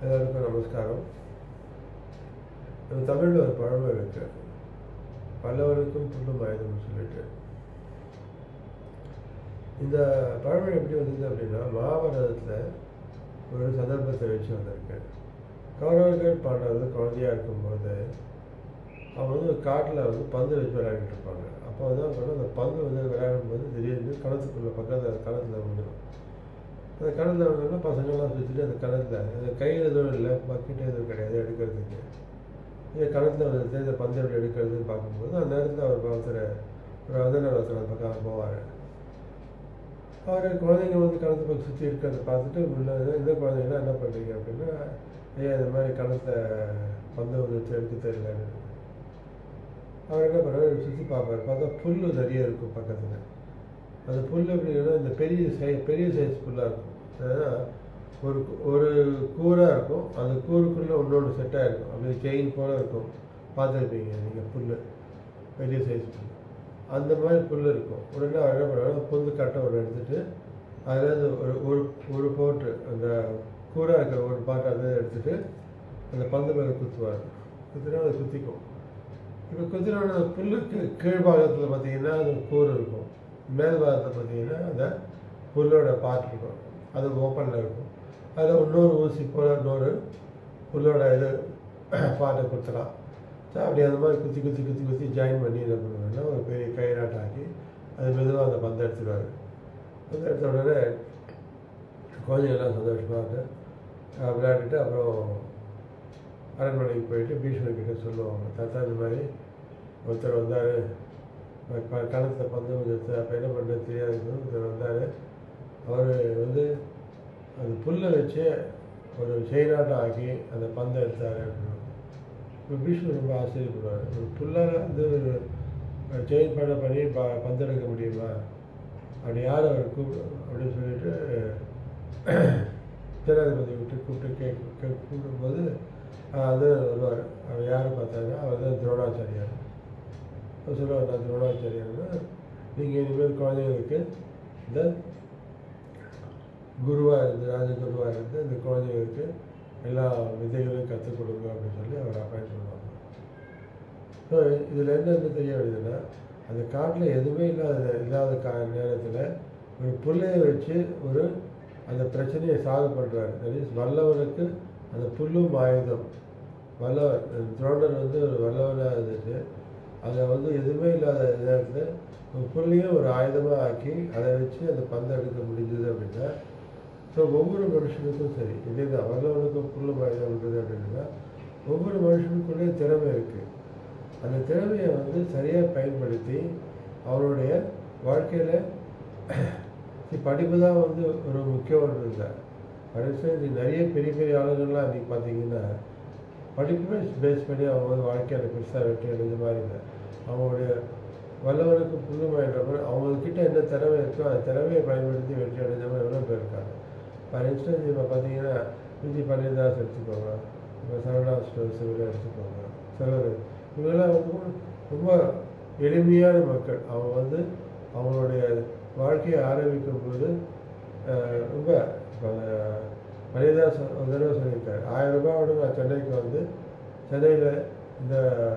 எல்லாருக்கும் நமஸ்காரம். நம்ம தமிழில் ஒரு பழமொழி இருக்கு, பல்லவனுக்கும் புல்லும் ஆயுதம்னு சொல்லிட்டு. இந்த பழமொழி எப்படி வந்தது அப்படின்னா, மகாபாரதத்தில் ஒரு சந்தர்ப்பத்தை வச்சு வந்திருக்கு. கௌரவர்கள் பாண்டவர்கள் குழந்தையாக இருக்கும்போது அவங்க வந்து காட்டில் வந்து பந்து வச்சு விளையாடிட்டு இருப்பாங்க. அப்போ வந்து அவங்க அந்த பந்து வந்து விளையாடும்போது திடீர்னு கணத்துக்குள்ள பக்கத்தில் கணத்தில் வந்துடும். அந்த கணத்தில் வந்தோம்னா பசங்கள்லாம் சுற்றிட்டு அந்த கணத்தில் அந்த கையில் எதுவும் இல்லை, பக்கெட்டு எதுவும் கிடையாது எடுக்கிறதுக்கு. இந்த கணத்தில் வந்து இந்த பந்து எப்படி எடுக்கிறதுன்னு பார்க்கும்போது அந்த நேரத்தில் அவர் ஒரு வந்தனர் ஒருத்தர் பக்கம் போவார். அவர் குழந்தைங்க வந்து கணத்து பக்கம் சுற்றி இருக்கிறத பார்த்துட்டு இந்த குழந்தைங்களாம் என்ன பண்ணுறீங்க அப்படின்னா, ஐயா இந்த மாதிரி கணத்தை பந்து வந்து வச்சு எடுக்க தெரியலன்னு. அவர் என்ன பண்ணுவார், சுற்றி பார்ப்பார். பார்த்தா புல் நிறைய இருக்கும் பக்கத்தில். அந்த புல் எப்படின்னா இந்த பெரிய சைஸ் புல்லாக இருக்கும். ஏன்னா ஒரு கூராக இருக்கும், அந்த கூருக்குள்ளே இன்னொன்று செட்டாக இருக்கும், அப்படியே செயின் போல் இருக்கும். பார்த்துருப்பீங்க நீங்கள் புல், பெரிய சைஸ் புல். அந்த மாதிரி புல் இருக்கும். உடனே அவர் என்ன பண்ணுவாங்க, புல் கட்டை ஒன்று எடுத்துகிட்டு அதில் ஒரு போட்டு அந்த கூராக இருக்கிற ஒரு பாட்டை அதை எடுத்துகிட்டு அந்த பந்து மேலே குத்துவார். குத்தினா அதை குத்திக்கும். இப்போ குத்தினோட புல்லுக்கு கீழ்பாகத்தில் பார்த்தீங்கன்னா அது கூறு இருக்கும், மேல் பாகத்தில் பார்த்தீங்கன்னா அந்த புல்லோட பாட்டு இருக்கும், அது ஓப்பனில் இருக்கும். அதில் இன்னொரு ஊசி போல் இன்னொரு புல்லோட இது பாட்டை குத்தலாம். ஸோ அப்படி அந்த மாதிரி குத்தி ஜாயின் பண்ணி என்ன பண்ணுவாங்கன்னா ஒரு பெரிய கயிறாட்டம் ஆக்கி அது மெதுவாக அந்த பந்தை எடுத்துடுவார். பந்தை எடுத்த உடனே குழந்தைங்கள்லாம் சந்தோஷமாக விளையாடிட்டு அப்புறம் அரண்மனைக்கு போயிட்டு பீஷ்மர்கிட்ட சொல்லுவாங்க, தாத்தா இந்த மாதிரி ஒருத்தர் வந்தார், கணத்தில் பந்து எடுத்து அப்போ என்ன பண்ணுறது தெரியாது, ஒருத்தர் வந்தார், அவர் வந்து அந்த புல்லை வச்சு ஒரு செயினாட்டம் ஆக்கி அந்த பந்தை எடுத்தார் அப்படின்னு. இப்போ பீஷ்மர் ரொம்ப ஆச்சரியப்படுவார், ஒரு புல்லால் வந்து செயின் பண்ணி பந்து எடுக்க முடியுமா, அப்படி யார் அவர் அப்படின்னு சொல்லிட்டு ஜனாதிபதி கூப்பிட்டு கூப்பிடும்போது அது வருவார். அவர் யார் பார்த்தாங்கன்னா அவர் தான் துரோணாச்சாரியார். அவர் சொல்லுவார், நான் துரோணாச்சாரியார்னா நீங்கள் இனிமேல் குழந்தைங்களுக்கு இந்த குருவாக இருந்து ராஜகுருவாக இருந்து இந்த குழந்தைங்களுக்கு எல்லா விதைகளையும் கற்றுக் கொடுங்க அப்படின்னு சொல்லி அவர் அப்பாயிண்ட் பண்ணுவாங்க. ஸோ இதில் என்னென்னு தெரிய வேண்டியதுன்னா, அந்த காட்டில் எதுவுமே இல்லாத நேரத்தில் ஒரு புல்லையை வச்சு அந்த பிரச்சனையை சால்வ் பண்ணுறாரு. தட் இஸ் வல்லவனுக்கு அந்த புல்லும் ஆயுதம். வல்லவர் துரோணர் வந்து ஒரு வல்லவனாக இருந்துச்சு, அதில் வந்து எதுவுமே இல்லாத நேரத்தில் ஒரு புல்லையும் ஒரு ஆயுதமாக ஆக்கி அதை வச்சு அந்த பந்தை எடுக்க முடிஞ்சது அப்படின்னா, ஸோ ஒவ்வொரு மனுஷனுக்கும் சரி இதே தான், வல்லவனுக்கும் புல்லும் ஆயுதம்ன்றது அப்படின்னா ஒவ்வொரு மனுஷனுக்குள்ளே திறமை இருக்குது. அந்த திறமையை வந்து சரியாக பயன்படுத்தி அவருடைய வாழ்க்கையில் படிப்பு தான் வந்து ஒரு முக்கியமானது இல்லை. படிச்சு நிறைய பெரிய ஆளுங்கள்லாம் இன்றைக்கி பார்த்தீங்கன்னா படிப்புமே பேஸ் பண்ணி அவங்க வந்து வாழ்க்கையில் பெருசாக வெற்றி அடைஞ்ச மாதிரி இல்லை. அவங்களுடைய வல்லவனுக்கு புல்லுமாயின்ற மாதிரி அவங்கக்கிட்ட என்ன திறமை இருக்கோ அந்த திறமையை பயன்படுத்தி வெற்றி அடைஞ்ச மாதிரி எவ்வளோ பேர் இருக்காங்க. ஃபார் இன்ஸ்டன்ஸ் இப்போ பார்த்தீங்கன்னா விஜய் பன்னீர்தாஸ் எடுத்துக்கோங்க, இப்போ சரவணா ஸ்டோர்ஸ் எடுத்துக்கோங்க, சிலர் இவங்கெல்லாம் வந்து ரொம்ப எளிமையான மக்கள். அவங்க வந்து அவங்களுடைய வாழ்க்கையை ஆரம்பிக்கும் போது ரொம்ப பன்னீர்தாஸ் ஒரு தடவை சொல்லியிருக்காரு, 1000 ரூபாயோட நான் சென்னைக்கு வந்து சென்னையில் இந்த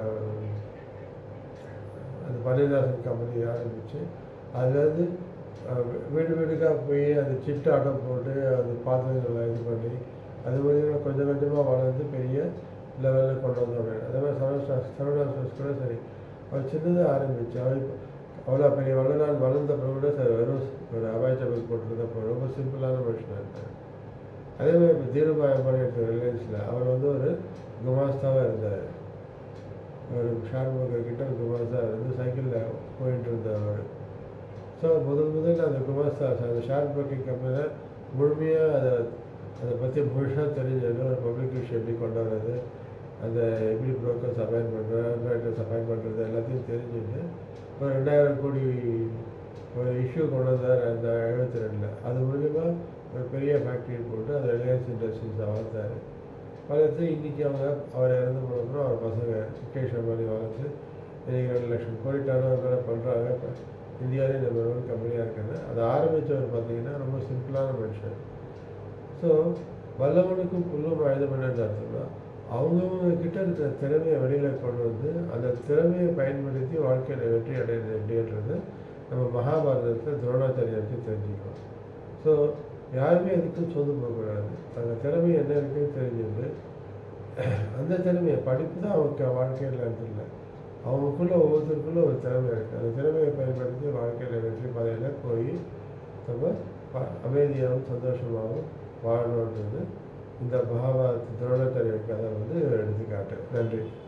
அந்த பன்னீர்தாசன் கம்பெனி ஆரம்பித்து அதுலேருந்து வீடுக்காக போய் அந்த சிட்டு ஆட்டம் போட்டு அந்த பாத்திரங்களை இது பண்ணி அது மூலியமாக கொஞ்சம் கொஞ்சமாக வளர்ந்து பெரிய லெவலில் கொண்டு வந்தோம். அதே மாதிரி சரவணா ஸ்டோர்ஸ் கூட சரி, அவர் சின்னதாக ஆரம்பித்து அவர் அவ்வளோ பெரிய வளர்ந்தப்பறம் கூட சரி வெறும் ஒரு அபாய் சபல் போட்டுருந்தப்போ ரொம்ப சிம்பிளான மனுஷனாக இருக்கார். அதே மாதிரி இப்போ தீருபாய் அம்பானி எடுத்த ரிலையன்ஸில் அவர் வந்து ஒரு குமாஸ்தாவாக இருந்தார். ஒரு ஷேர் புரோக்கர் கிட்ட ஒரு குமாஸ்தா இருந்து சைக்கிளில் போயிட்டு இருந்தவர். ஸோ முதல்ல அந்த குமாஸ்தா அந்த ஷேர் புரோக்கிங் கம்பெனியில் முழுமையாக அதை பற்றி முழுசாக தெரிஞ்சது, ஒரு பப்ளிக் விஷயம் எப்படி கொண்டு வர்றது, அந்த எப்படி புரோக்கர்ஸ் அப்பாயின் பண்ணுறது, அண்டர்ரைட்டர்ஸ் அப்பாயின் பண்ணுறது எல்லாத்தையும் தெரிஞ்சுட்டு ஒரு 2000 கோடி ஒரு இஷ்யூ கொண்டு வந்தார் அந்த 72. அது மூலிமா ஒரு பெரிய ஃபேக்ட்ரி போட்டு அந்த ரிலையன்ஸ் இண்டஸ்ட்ரீஸை வளர்த்தார். வளர்த்து இன்றைக்கி அவர் இறந்து போனப்புறம் அவர் பசங்க முகேஷ் அம்பானி வளர்த்து இன்றைக்கி 2 லட்சம் கோடி டர்னோவர் பண்ணுறாங்க. இப்போ இந்தியாவிலே நம்பர் 1 கம்பெனியாக இருக்காங்க. அதை ஆரம்பித்தவர் பார்த்தீங்கன்னா ரொம்ப சிம்பிளான மனுஷன். ஸோ வல்லவனுக்கும் புல்லும் ஆயுதம் என்னன்னு அர்த்தம்னா அவங்கவுங்க கிட்ட இருக்கிற திறமையை வெளியில் கொண்டு வந்து அந்த திறமையை பயன்படுத்தி வாழ்க்கையில் வெற்றி அடைகிறது எப்படின்றது நம்ம மகாபாரதத்தில் துரோணாச்சாரியை வச்சு தெரிஞ்சுக்கிறோம். ஸோ யாருமே எதுக்கும் சொந்து போகக்கூடாது. அந்த திறமை என்ன இருக்குன்னு தெரிஞ்சது, அந்த திறமையை படிப்பு தான் அவங்க வாழ்க்கையில் இல்லை, அவங்களுக்குள்ள ஒவ்வொருத்தருக்குள்ள ஒரு திறமை இருக்குது. அந்த திறமையை பயன்படுத்தி வாழ்க்கையில் வெற்றி பாதையில் போய் நம்ம அமைதியாகவும் சந்தோஷமாகவும் வாழணுன்றது இந்த மகாபாரத துரோணாச்சாரிய கதை எடுத்துக்காட்டு. நன்றி.